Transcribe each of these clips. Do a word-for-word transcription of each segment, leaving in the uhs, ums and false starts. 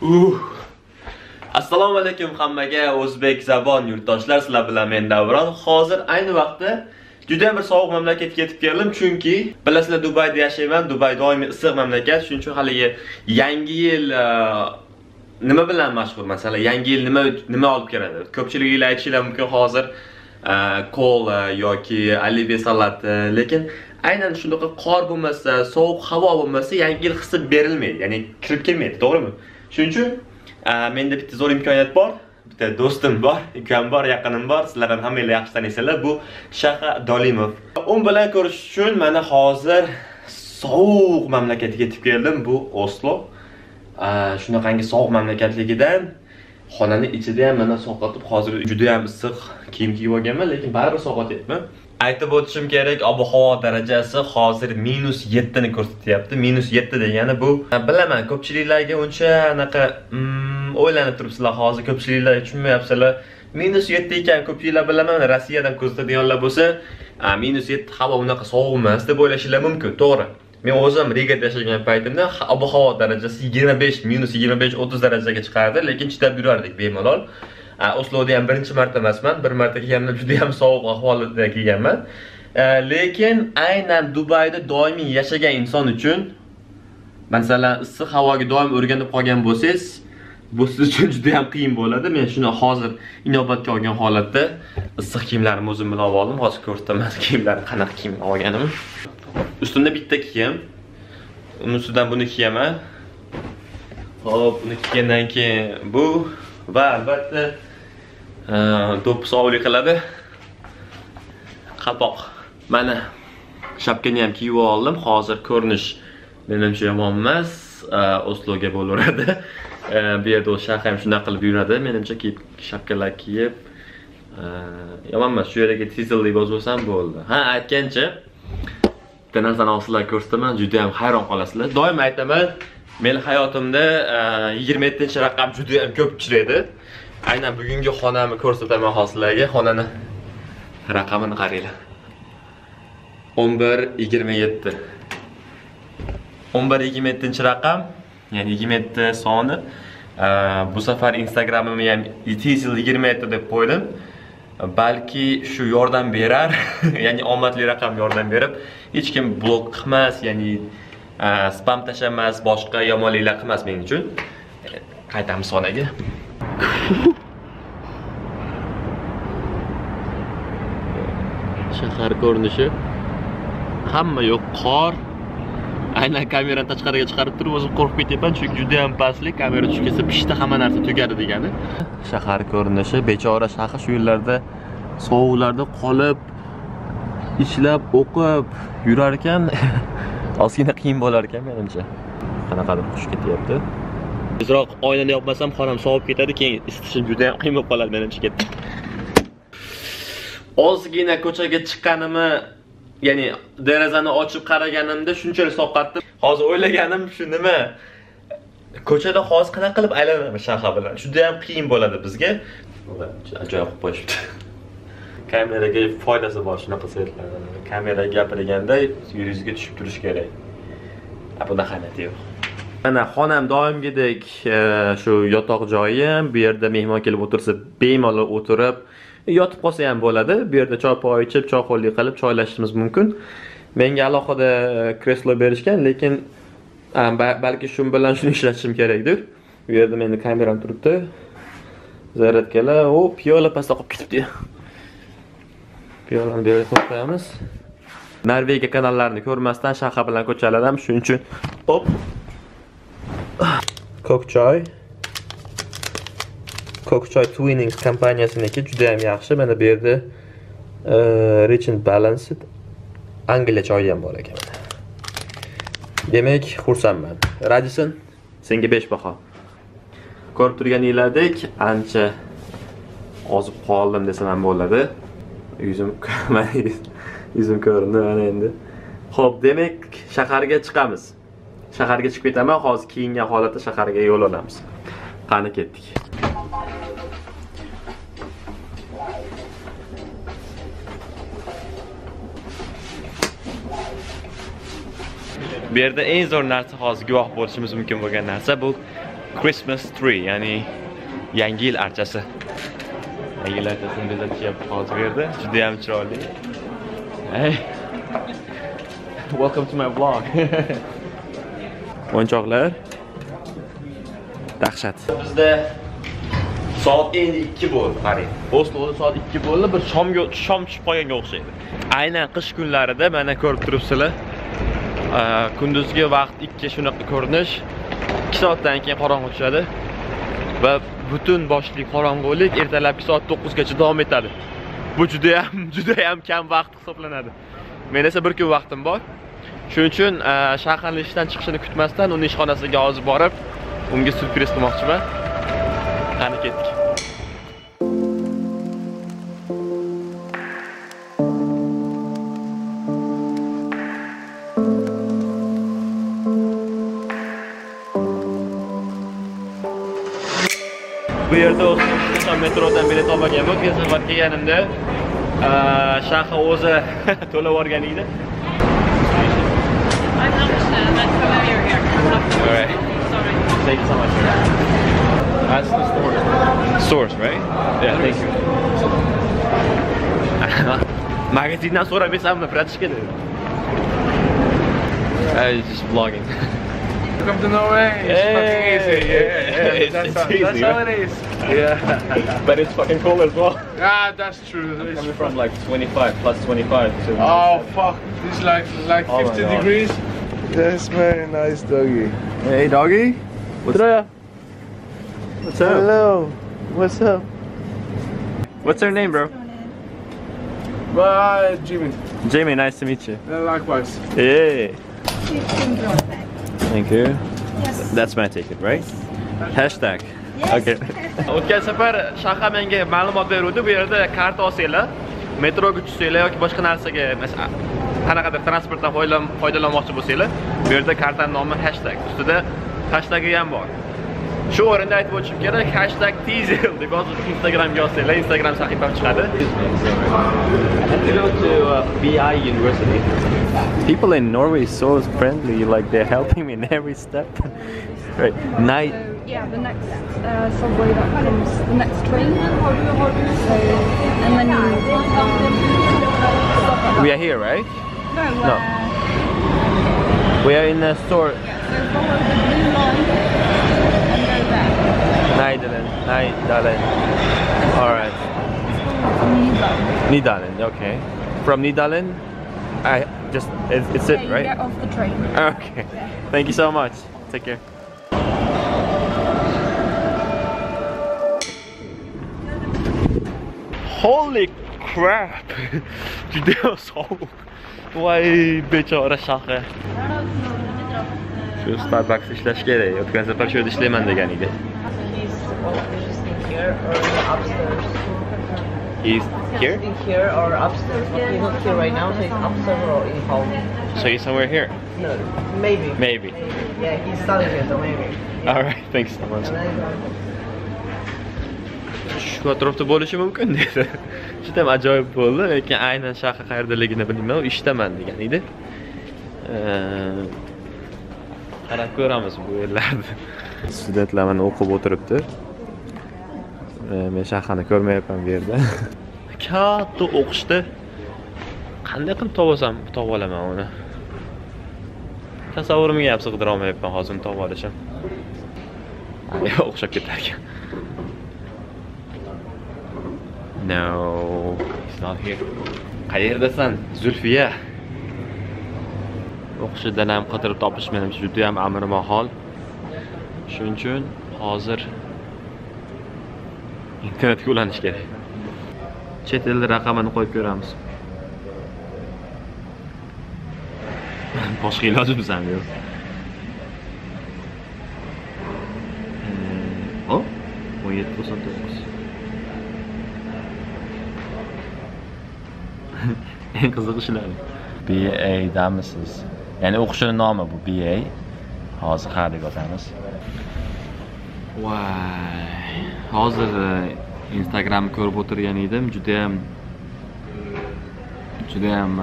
Uh. Assalomu alaykum hammaga o'zbek zabon yurtdoshlar, sizlar bilan men Davron. Hozir ayni vaqtda juda bir sovuq mamlakatga yetib keldim, chunki bilasizlar Dubayda yashayman. Dubay doimiy issiq mamlakat, shuning uchun hali yangi yil nima bilan mashhur? Masalan, yangi yil nima nima olib keladi? Ko'pchiliklar aytishlari mumkin hozir kola yoki alibi salati, lekin aynan shunaqa qor bo'lmasa, sovuq havo bo'lmasa, yangi yil hissi berilmaydi, ya'ni kirib kelmaydi, to'g'rimi? Shuning uchun menda bitta zo'r imkoniyat bor, bitta do'stim bor, ukam bor, yaqinim bor, sizlar ham hammanglar yaxshi taniysizlar. Bu Shaha Dolimov. U bilan ko'rishish uchun mana hozir sovuq mamlakatga yetib keldim. Bu Oslo. Shunaqangi sovuq mamlakatligidan xonani ichida ham mana sovqotib, hozir juda ham issiq kiyim kiyib olganman, lekin baribir sovqotyapman. Aytib o'tishim kerak, ob-havo darajasi hozir minus yetti ni ko'rsatyapti. minus yetti degani bu, bilaman, ko'pchiliklarga uncha anaqa o'ylanib turibsizlar, hozir ko'pchiliklar tushunmayapsizlar. minus yetti ekan, ko'pchiliklar bilaman, Rossiyadan ko'rsatadiganlar bo'lsa, minus yetti havo unaqa sovuq emas deb o'ylashinglar mumkin, to'g'ri. Men o'zim Rigada yashagan paytimda ob-havo darajasi yigirma besh, minus yigirma besh o'ttiz darajaga chiqardi, lekin chidab yurardik bemalol. Osloda ham birinchi marta emasman, bir marta kelganimda juda ham sovuq ahvolda kelganman. Lekin aynan Dubayda doimiy yashagan inson uchun, masalan, issiq havoga doim o'rganib qolgan bo'lsangiz, bu siz uchun juda ham qiyin bo'ladi. Men shuni hozir inobatga olgan holatda issiq kiyimlarimni o'zim bilan oldim. Hozir ko'rsataman kiyimlarni qanaqa kiyim olganimni. Ustimda bitta kiyim, uni ustidan buni kiyaman. Hop, buni kiygandan keyin bu va albatta do'ppi sovli qiladi. Qalpoq. Mana shapkani ham kiyib oldim. Hozir ko'rinish menimcha yomon emas. Osloga bo'laveradi. Bu yerda o'z Shaha ham shunday qilib yuradi. Menimcha kiyib shapkalar kiyib yomon emas. Shu yerga tizel libos bo'lsam bo'ldi. Ha, aytgancha bitta narsani sizlarga ko'rsataman, juda ham hayron qolasizlar. Doim aytaman, men hayotimda yigirma yettinchi raqam juda ham ko'p uchraydi. Aynan bugungi xonamni ko'rsataman hozirlarga. Xonani raqamini qaranglar. o'n bir yigirma yetti. o'n bir yigirma yettinchi raqam, ya'ni yigirma yetti soni. Bu safar Instagramimni ham tizel yigirma yetti deb qo'ydim. Balki shu yordam berar, ya'ni omadli raqam yordam berib, hech kim blok qilmas, ya'ni spam tashamas, boshqa yomonliklar qilmas men uchun. Qaytamiz xonaga. Shahar ko'rinishi. Hamma yo'q qor. Aynan kamerani tashqariga chiqarib turib o'zim qo'rqib ketyapman, chunki juda ham pastlik, kamera tushib ketsa pishta hamma narsa tugadi degani. Shahar ko'rinishi, bechora Shaha shu yillarda sovuqlarda qolib, ishlab, o'qib yurar ekan, ozgina qiyin bo'lar ekan menimcha. Qanaqadir xush ketyapti. Tezroq oynani yopmasam xonam sovib ketadi, keyin isitishim juda ham qiyin bo'lib qoladi menimcha ketdi. Ozgina ko'chaga chiqqanimni, ya'ni derazani ochib qaraganimda shunchalik sovqatdi. Hozir o'ylaganim shu nima? Ko'chada hozir qanaqa qilib aylanaman Shaha bilan? Juda ham qiyin bo'ladi bizga. Ajoyib qilib qo'yishibdi. Kameraga foydasi bor shunaqa saytlarda. Kameraga gapirganda yuzga tushib turish kerak. Bunda qanday yo'q. Mana xonam doimgidek shu yotoq joyim, bu yerda mehmon kelib o'tirsa bemalol o'tirib yotib qolsa ham bo'ladi. Bu yerda choy poy ichib, choyxo'rlik qilib choylashimiz mumkin. Menga alohida kreslo berishgan, lekin balki shu bilan shuni ishlatishim kerakdir. Bu yerda meni kameram turibdi. Zaryadkalar, o piyola pastda qolib ketibdi. Piyolani bu yerga qo'yib qo'yamiz. Norvegiya kanallarini ko'rmasdan Shaha bilan ko'chaladam, shuning uchun hop. Ko'k choy. Ko'k choy Twinings kompaniyasiniki juda ham yaxshi. Mana bu yerda Rich and Balanced Angliya choyi ham bor ekan. Demak, xursandman. Radisson, senga besh baho. Ko'rib turganingizdek, ancha ozib qoldim desam ham bo'ladi. Yuzim, mana yuzim ko'rindi mana endi. Xo'p, demak, shaharga chiqamiz. Shaharga chiqib ketaman, hozir keyingi holatda shaharga yo'l olamiz. Qani ketdik. Bu yerda eng zo'r narsa hozir guvoh bo'lishimiz mumkin bo'lgan narsa bu Christmas tree, ya'ni Yangi yil archasi. Yangi yil archasini bezatishyapti hozir yerda. Juda ham chiroyli. Hey. Welcome to my vlog. O'yinchoqlar. Dahshat. Bizda soat endi ikki bo'ldi, qarang. Osloda soat ikki bo'ldi, bir shomga shom tushib qolganga o'xshaydi. Aynan qish kunlarida mana ko'rib turibsizlar. Kunduzgi vaqt ikki shunaqa ko'rinish, ikki soatdan keyin qorong'i tushadi va butun boshli qorong'ulik ertalabki soat to'qqiz gacha davom etadi. Bu juda ham juda ham kam vaqt hisoblanadi. Men esa bir kun vaqtim bor. Shuning uchun Shahar ishdan chiqishini kutmasdan uni ishxonasiga hozir borib, unga surpriz qilmoqchiman. Qani ketdik. Bu yerda o'zim metrodan bilet olmaganman. O'tgan safar kelganimda Shahar o'zi to'lab yuborgan edi. I'm not sure. That's familiar here. All right. Sorry. Thank you so much. That's the store. Stores, right? Yeah, thank you. Magazindan so'ramaysanmi, bratishkada? I was just vlogging. Welcome to Norway. It's Hey. fucking easy. Yeah, yeah. It's- that's it's how, easy, that's how right? it is. Yeah. But it's fucking cold as well. Ah, that's true. It's Coming from like twenty-five, plus twenty-five. So Oh fuck! It's like like Oh my fifty God. degrees. That's very nice, doggy. Hey, doggy. What's up? What's up? Hello. What's up? What's your name, bro? Bye, Jimmy. Jamie, nice to meet you. Uh, likewise. Hey. Thank you. Yes. That's my ticket, right? Hashtag. Yes. Okay. O'tgan safar Shahar menga ma'lumot beruvdi. Bu yerda karta olsanglar, metroga tushsanglar yoki boshqa narsaga, masalan, qanaqadir transportdan foydalanmoqchi bo'lsanglar, bu yerda kartaning nomi hashtag. Ustida hashtagi ham bor. Shu o'rinda aytib o'tishim kerak, hashtag Tizel deb yozib Instagramga yozsanglar, Instagram sahifam chiqadi. I have to go to uh, B I University. People in Norway are so friendly, like they're helping me in every step. Right. Night. So, yeah, the next uh, subway that comes, the next train. So, and then you stop at We are here, right? No, No. uh, We are in the store. yeah, so follow the blue line and go there. Nydalen. Nydalen. Alright. Nydalen. Nydalen, okay. From Nydalen, I just, it's, it's Yeah, it, you right? get off the train. Okay. Thank you so much. Take care. Holy crap! Juda sovuq. Voy bechora Shahar. Shu Starbucks ishlash kerak. O'tgan safar shu yerda ishlayman degan edi. He's well, he's just in here or upstairs. He's here? In here or upstairs, but he's not here right now, so he's upstairs or in home. So he's somewhere here? No, maybe. Maybe. Yeah, he's studying here, so maybe. Alright, thanks so much. And then, Shu atrofda bo'lishi mumkin dedi. Juda ham ajoyib bo'ldi, lekin aynan Shahar qayerdaligini bilmayman. U ishdaman degan edi. Qarab ko'ramiz bu yerlarni. Studentlar mana o'qib o'tiribdi. Men Shaharni ko'rmayapman bu yerda. Katta o'qishda qanday qilib topsam, topa olaman uni. Tasavvurimga ham sig'dira olmayapman hozir topa olishim. O'xshab ketar ekan. No, he's not here. Qayerdasan, Zulfiya? O'qishidan ham qidirib topish menimcha juda ham amrimahol. Shuning uchun hozir internetga ulanish kerak. Chet el raqamini qo'yib ko'ramiz. Boshqa ilojimiz ham yo'q. O, o'n yetti to'qson to'qqiz. Eng qiziq ishlar. B A damisiz. Ya'ni o'qishining nomi bu B A. Hozir ha deb yozamiz. Voy. Hozir Instagram ko'rib o'tirgan edim, juda ham juda ham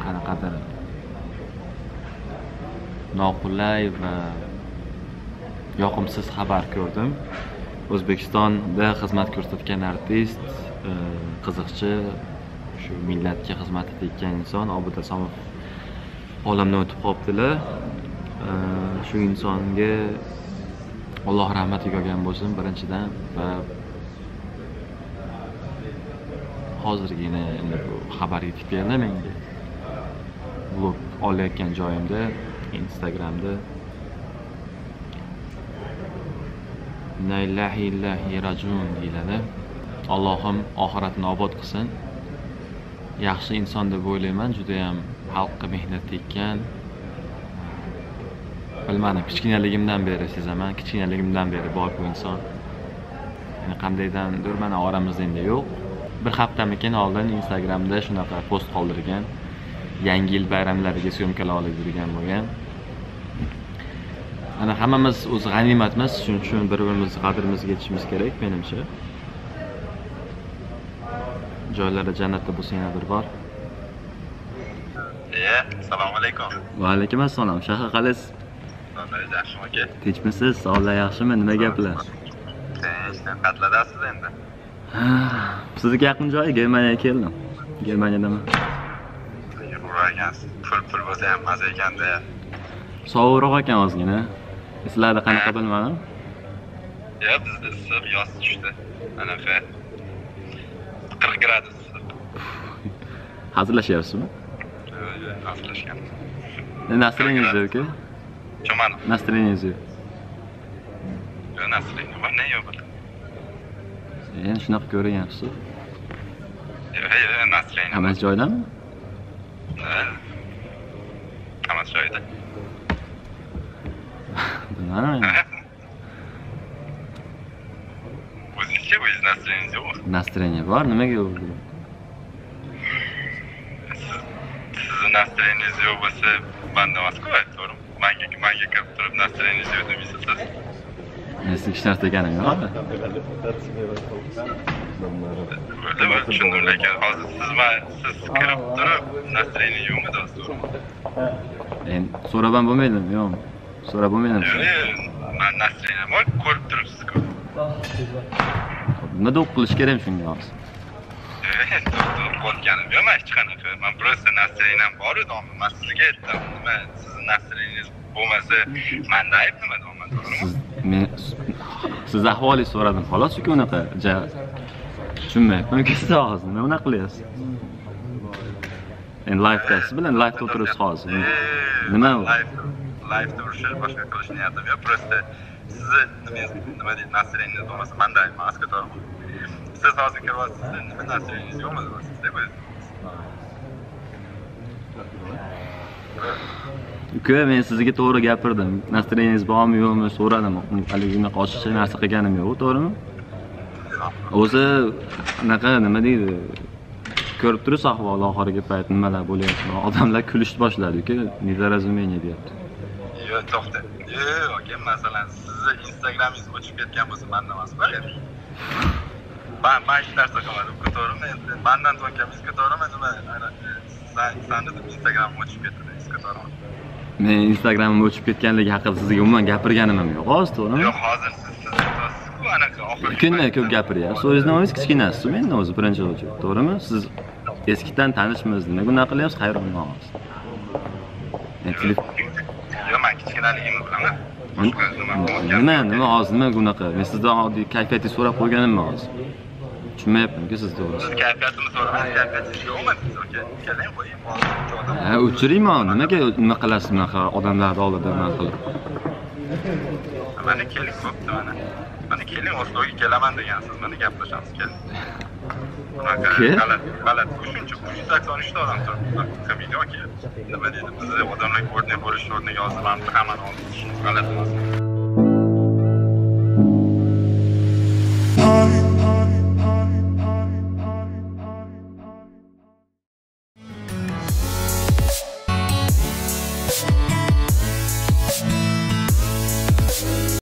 qanaqadir noqulay va yoqimsiz xabar ko'rdim. O'zbekistonda xizmat ko'rsatgan artist, e, qiziqchi, shu millatga xizmat etayotgan inson Obid Asomov olamdan o'tib qolibdilar. E, shu insonga Alloh rahmatiga olgan bo'lsin birinchidan va hozirgina endi bu xabar yetib keldi menga. Vlog olayotgan joyimda Instagramda Inna lillahi va inna ilayhi rajiun deyiladi. Allohim oxiratini obod qilsin. Yaxshi inson deb o'ylayman, juda ham xalqqa mehnat tekkan. Bilmadim, kichkinaligimdan beri sezaman, kichkinaligimdan beri bor bu inson. Ya'ni qandaydandir mana oramizda endi yo'q. Bir haftamikin oldin Instagramda shunaqa post qoldirgan. Yangi yil bayramlariga syomkalar olib yurgan bo'lgan. Ana hammamiz o'z g'animatmiz, shuning uchun bir-birimizni qadrimizga yetishimiz kerak menimcha. Joylari jannatda bo'lsa yana bir bor. E, assalomu alaykum. Va alaykum assalom. Shahar qalaysiz? Qanday yaxshimi aka? Tinchmisiz? Sog'lar yaxshimi? Nima gaplar? Tinchdan qatladasiz endi. Sizga yaqin joy Germaniyaga keldim. Germaniyadaman. Yuragansiz. Pul-pul bo'lsa ham maza ekanda. Sovuqroq ekan ozgina. Sizlarda qanaqa bilmadim. Ya bizda issiq yoz tushdi. Anaqa qirq gradus issiq. Hazırlashyapsizmi? Yo'q, hazırlashgan. Настроениеңiz yo'q-ku? Chomani. Настроениеңiz yo'q. Yo'q, настроение bor, ne yo'q? Endi shunaqa ko'ryapsiz. Yo'q, yo'q, настроение. Hammasi joyidami? Hammasi joyida. Bilmadim. O'zingizcha o'zingiz настроениеңiz yo'qmi? Настроение bor, nimaga yo'q? Sizni настроениеңiz yo'q bo'lsa, manda emas-ku, to'g'rimi? Menga menga kirib turib настроениеңiz yo'q deb siz. Men sizga hech narsa deganim yo'q. Bo'ldi, tushundim, lekin hozir siz ma siz kirib turib настроение yo'qmi do'stim? Endi so'rab ham bo'lmaydimi, yo'qmi? So'rab bo'lmaydimi? Men настроение bor, ko'rib turibsiz-ku. Nima do'q qilish kerak shunga hozir? Qo'rqganim yo'q, hech qanaqa. Men просто настроением bor edi, men sizga aytdim. Nima, sizning настроениеңiz bo'lmasa, menda ayb nima deyman, to'g'rimi? Siz men siz ahvolingizni so'radim, xolos-ku unaqa. Tushunmayapman, siz hozir nima unaqa qilyapsiz? Endi live-da siz bilan live-da o'tiribsiz hozir. Nima u? Live turishni boshqa qilish niyatim yo'q, просто sizni nimangiz, nima deydi, настроениеңiz bo'lmasa, menda ayb emas, to'g'rimi? Siz hozir kiryapsiz, nima настроениеңiz yo'qmi deb o'ylaysiz? Uka, men sizga to'g'ri gapirdim. Настроениеңiz bormi, yo'qmi so'radim. Haligi unaqa ochiqcha narsa qilganim yo'q, to'g'rimi? O'zi anaqa nima deydi? Ko'rib turibsiz ahvol oxirgi payt nimalar bo'lyapti. Odamlar kulishni boshladi-ku, недоразумение deyapti. Yo'q, to'xta. Yo'q, aka, masalan, sizni Instagramingiz o'chib ketgan bo'lsa, menda emas, baribir. Ben ben hech narsa qilmadim, to'g'rimi? Endi mendan to'nkamsiz, to'g'rimi? Nima, ana sen seni Instagram o'chib ketdi, to'g'rimi? Men Instagramim o'chib ketganligi haqida sizga umuman gapirganim ham yo'q, hozir to'g'rimi? Yo'q, hozir siz siz aytasiz-ku, anaqa oxirgi. Kundan ko'p gapiryapsiz. O'zingiz nomingiz kichkinasiz, menda o'zi birinchi o'lchov, to'g'rimi? Siz eskidan tanishmiz, nimaga unaqa qilyapsiz? Hayronman hozir. Men telefon Yo'q, men kichkinaligimni bilaman. Nima, nima hozir nimaga unaqa? Men sizdan oddiy kayfiyatingizni so'rab qo'yganimmi hozir? Tushunmayapman-ku siz to'g'ri. Siz kayfiyatimni so'raman, kayfiyatingiz yo'qmi? Oka, keling qo'ying, hozir. Ha, o'chirayman. Nimaga nima qilasiz bunaqa odamlarning oldida nima qilib? Mana keling, bo'pti mana. Mana keling, Osloga kelaman degansiz, mana gaplashamiz, keling. Bunaqa g'alati, g'alati. Shuncha uch yuz sakson uch ta odam turibdi. Familiya aka. Nima deydi? Bizda odamlar ko'rnay bo'lish o'rniga hozir men hammani olib chiqishimiz g'alati emas.